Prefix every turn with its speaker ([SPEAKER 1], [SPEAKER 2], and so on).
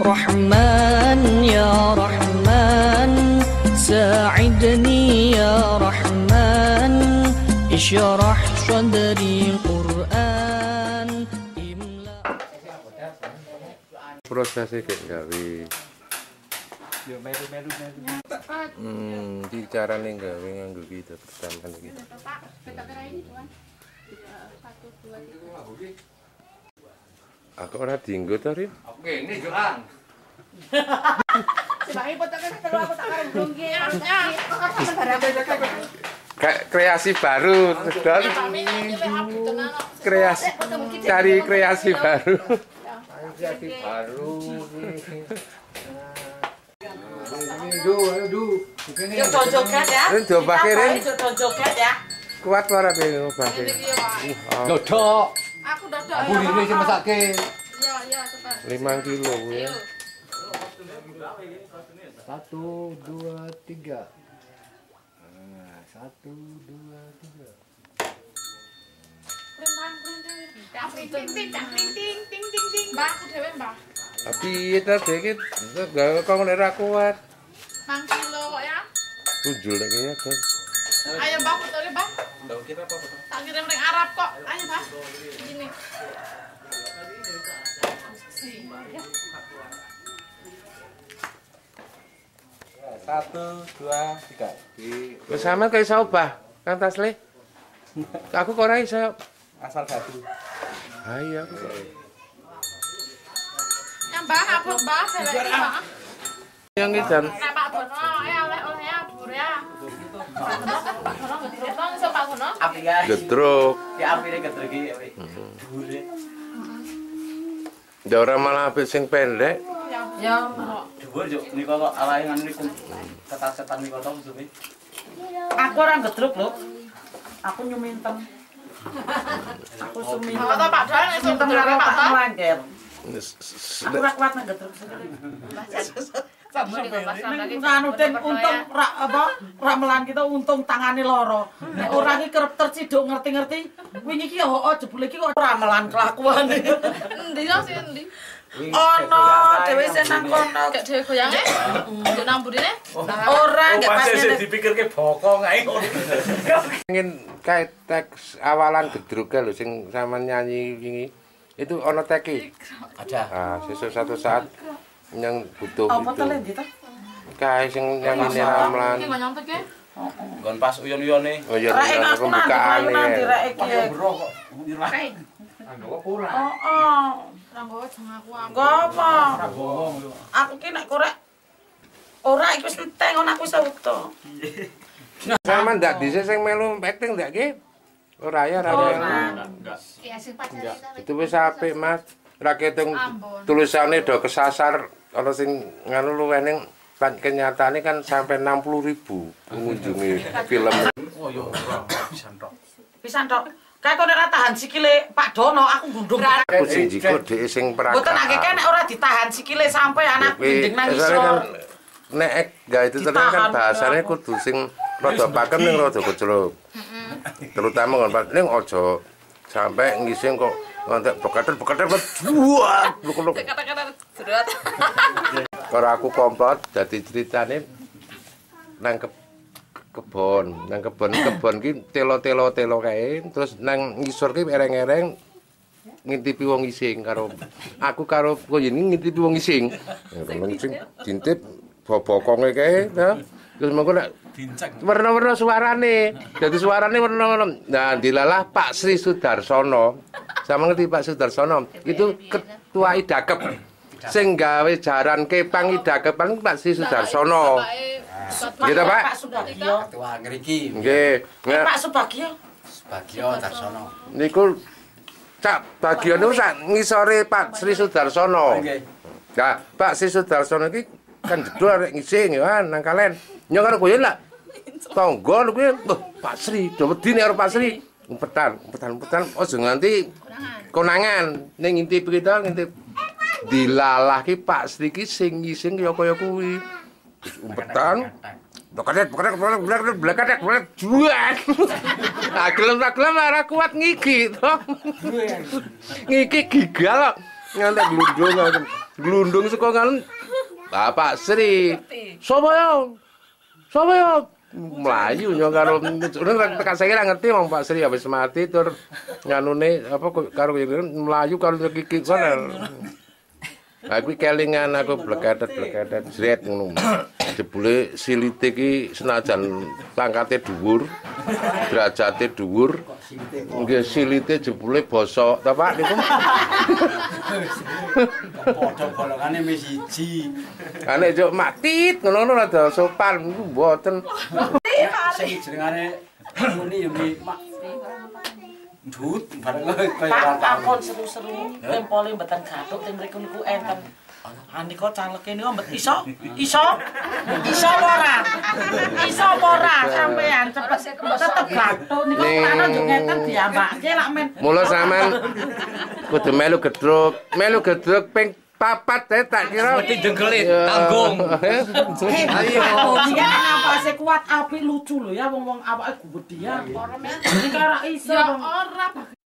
[SPEAKER 1] Rahman ya Rahman, sa'idni ya Rahman, isyrah sadri Quran imla.
[SPEAKER 2] Prosesnya kayak gawe.
[SPEAKER 3] Yo meru.
[SPEAKER 2] Di carane gawe nganggo gitu pertama iki.
[SPEAKER 4] Pak, peta ini tuan. 1 2 3.
[SPEAKER 2] Aku ora dienggo to, Rin.
[SPEAKER 3] Oke, ini Joan.
[SPEAKER 4] Sebagai potongan terus aku tak karo dongge.
[SPEAKER 2] Kayak kreasi baru, sedang kreasi cari kreasi baru.
[SPEAKER 3] Kreasi baru.
[SPEAKER 5] Yo joget ya.
[SPEAKER 2] Rin diobake, Rin.
[SPEAKER 5] Joget ya.
[SPEAKER 2] Kuat suara dhewe obake.
[SPEAKER 3] Dodok.
[SPEAKER 4] Aku dodok.
[SPEAKER 3] Aku ini sing mesake.
[SPEAKER 4] Iya, cepat.
[SPEAKER 2] 5 kilo ya.
[SPEAKER 3] 1 2 3. 1 2 3.
[SPEAKER 4] Ting. Mbak, aku dhewe, Mbak.
[SPEAKER 2] Tapi itu dikit gawe kok ora kuat.
[SPEAKER 4] 5 kilo kok ya.
[SPEAKER 2] Tunjul lagi ya, kan.
[SPEAKER 4] Ayo, Mbak, fotonya, Mbak. Enggak kira apa-apa. Tak kirim ring Arab kok. Ayo, Mbak. Gini.
[SPEAKER 3] Satu, dua, tiga.
[SPEAKER 2] Wis sampe kok iso obah, Kang Tasli. Aku kok ora iso.
[SPEAKER 3] Asal satu.
[SPEAKER 2] Ha iya aku.
[SPEAKER 4] Ya, Mbak, aku, Mbak, dhewe iki, Mbak.
[SPEAKER 2] Yang idan.
[SPEAKER 4] Nek Pak Dono, ya oleh ya, bur ya. Pak Dono nggak direkon, iso Pak Dono.
[SPEAKER 2] Gedruk.
[SPEAKER 6] Ya apire gedruk iki ya. Dhuwure.
[SPEAKER 2] Ya ora malah apik sing pendek.
[SPEAKER 4] Ya,
[SPEAKER 6] Dhuwur yo nika kok alahe ngene niku. Ketat-ketat nika to musuhe.
[SPEAKER 5] Aku ora ngedruk lho. Aku nyumintem. Aku sumintem.
[SPEAKER 4] Pak Dono, Pak Dono, iso
[SPEAKER 5] Sumintem
[SPEAKER 4] gedruk
[SPEAKER 5] karo
[SPEAKER 4] Pak
[SPEAKER 5] Pak
[SPEAKER 4] Dono.
[SPEAKER 5] Melangger. Aku ora kuat nek ngedruk sekali. Anu den untung rak melan kita untung tangane loro. Nek ora iki kerep terciduk ngerti-ngerti. Wingi iki yo jebule iki kok ora melan kelakuane.
[SPEAKER 4] Endi yo sing endi?
[SPEAKER 5] Ono dhewe sing nang kono.
[SPEAKER 4] Kayak dhewe goyange. Yo nang burine.
[SPEAKER 5] Ora nggak pas ngene.
[SPEAKER 6] Dipikirke bokong ae.
[SPEAKER 2] Ingin kayak teks awalan gedruk lho sing sampean nyanyi wingi. Itu ono teki.
[SPEAKER 6] Ada.
[SPEAKER 2] Ah, sesuk satu saat yang butuh
[SPEAKER 5] Apa
[SPEAKER 2] itu.
[SPEAKER 5] to Lendi to?
[SPEAKER 2] Kae sing nyanyi ramlan.
[SPEAKER 4] Iki nyontek e.
[SPEAKER 6] Nggon pas uyon-uyone.
[SPEAKER 2] Oh iya,
[SPEAKER 5] Rek aku nang
[SPEAKER 2] pembukaan
[SPEAKER 5] nanti
[SPEAKER 2] ya.
[SPEAKER 5] rek iki.
[SPEAKER 6] Bro kok nyerah.
[SPEAKER 5] Heeh.
[SPEAKER 4] Ora nggowo jeng aku.
[SPEAKER 5] Ngopo? Aku ki nek korek ora iki wis enteng ngono aku iso utuh.
[SPEAKER 2] Sampeyan ndak dhisik sing melu acting ndak ki? Ora ya, ora.
[SPEAKER 4] Ya sing pacar
[SPEAKER 2] Itu wis apik, Mas. Ra ketung tulisane do kesasar ana sing nganu luwening kenyataane kan sampai 60.000 pengunjungi film.
[SPEAKER 6] Oh yo ora pisan tok.
[SPEAKER 5] Pisan tok. Kae kok nek tahan sikile Pak Dono aku gundung.
[SPEAKER 2] Aku sing jiko dhek sing peragaan.
[SPEAKER 5] Mboten akeh nek ora ditahan sikile sampai anak dinding nang isor.
[SPEAKER 2] Nek gawe itu kan bahasane kudu sing rada pakem ning rada kecluk. Terutama kon ning aja sampai ngising kok ngantek beketer buat bluk-bluk.
[SPEAKER 4] kata-kata sedot.
[SPEAKER 2] Kalau aku kompot dadi ceritane nang kebon ki telo kae terus nang ngisor ki ereng-ereng ngintipi wong ngising karo aku karo koyene ngintipi wong ngising. Wong sing dintip bobokonge kae nah. Terus mengko nek warna-warna suarane. Dadi suarane warna-warna. Nah, dilalah Pak Sri Sudarsono. Sama ngerti Pak Sudarsono? Itu ketua Idakep. Sing gawe jaran kepang Idakepan Pak Sri Sudarsono. Gitu, Pak?
[SPEAKER 5] Pak Subagio.
[SPEAKER 6] Ketua ngriki.
[SPEAKER 2] Nggih.
[SPEAKER 5] Pak Subagio.
[SPEAKER 6] Subagio Darsono.
[SPEAKER 2] Niku Cak Bagio niku sak ngisore Pak Sri Sudarsono.
[SPEAKER 6] Nggih.
[SPEAKER 2] Nah, Pak Sri Sudarsono iki kan jedul arek ngising ya nang kalen. Nyong karo koyo lak. Tangga kuwi, Pak Sri, do wedi nek karo Pak Sri. Umpetan. Aja nganti konangan. Ning ngintip kita ngintip dilalah ki Pak Sri ki sing ngising kaya kuwi. Umpetan. Bekedet, juan. Nah, gelem ora kuat ngiki to. Ngiki gigal kok. ngantek glundung saka ngalem Bapak Sri. Sopo ya? Sopo ya? Melayu yo karo tekan saiki ra ngerti wong Pak Sri wis mati tur nganune apa karo melayu karo kiki kono. Aku kelingan aku bleketet jret ngono. Jebule silite iki senajan pangkate dhuwur, derajate dhuwur, nggih silite jebule basa ta Pak niku.
[SPEAKER 6] Padha golongane wis siji.
[SPEAKER 2] Ane juk matit ngono rada sopan niku mboten.
[SPEAKER 6] Sing jenengane muni yo Mak. Ndut bareng kaya
[SPEAKER 5] Pak takon seru-seru tempole mboten gathuk teng mriku niku enten. Anika caleke niku mbet iso? Iso apa ora? Iso apa ora sampean cepet tetep gathuk niku ana yo ngeten diambake lak men.
[SPEAKER 2] Mula sampean kudu melu gedruk ping 4 tak kira
[SPEAKER 7] mesti dengkeli tanggung.
[SPEAKER 5] Ayo. Dia napase kuat api lucu lho ya wong-wong awake gedhian. Iki ora iso.
[SPEAKER 4] Ya ora.